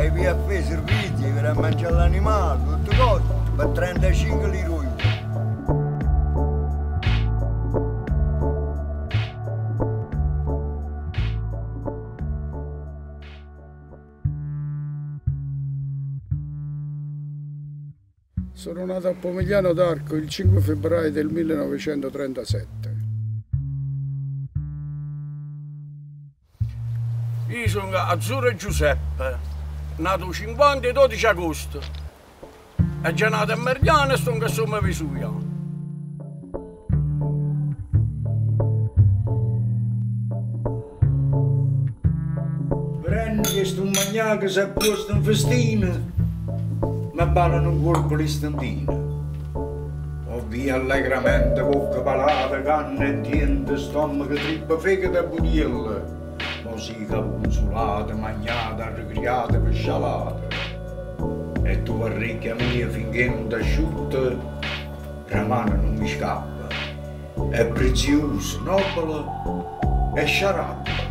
vai via a fare servizi, vai a mangiare l'animale, tutte cose, per 35 lire ognuno. Sono nato a Pomigliano d'Arco il 5 febbraio del 1937. Io sono Azzurro Giuseppe, nato il 50 e 12 agosto. È già nato a Mergliano e sono a Somma Vesuia. Prendi questo magnà che si è posto in festina, ma ballano un colpo l'istantino. O via allegramente, bocca palata, canna e diente, stomaco, trippa, fegato e budiella. Musica consolata, magnata, ricriata, pescialata. E tu arricchia mia finché non ti asciutta, la mano non mi scappa. È prezioso, nobile e sciarappa.